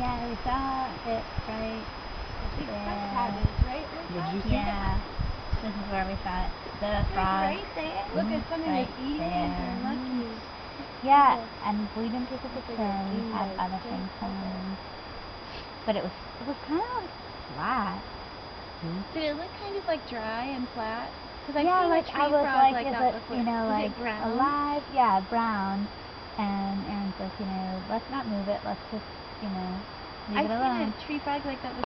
Yeah, we saw it right Big there. cabbage, right? Did you see Yeah. This is where we saw it. The frog. Right there. Look, it's something Right that's eating there. it. They're lucky. Yeah, and we didn't take a picture, and we had Okay. other things filmed. But it was kind of flat. Did it look kind of like dry and flat? Because I've Yeah, seen like a tree I was frog like, like is that it, before. you know, Was like it brown? alive? Yeah, brown. And Aaron's like, let's not move it. Let's just, leave it alone. I've seen a tree frog like that before.